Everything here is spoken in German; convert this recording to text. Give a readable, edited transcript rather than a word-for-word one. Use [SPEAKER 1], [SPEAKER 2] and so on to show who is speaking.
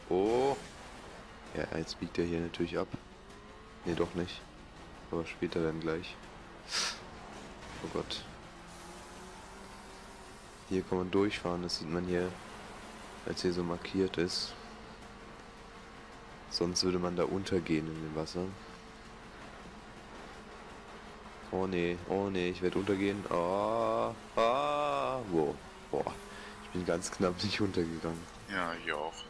[SPEAKER 1] Oh. Ja, jetzt biegt er hier natürlich ab. Ne, doch nicht. Aber später dann gleich. Oh Gott. Hier kann man durchfahren, das sieht man hier, als hier so markiert ist. Sonst würde man da untergehen in dem Wasser. Oh nee, ich werde untergehen. Wow. Boah, ich bin ganz knapp nicht untergegangen.
[SPEAKER 2] Ja, hier auch.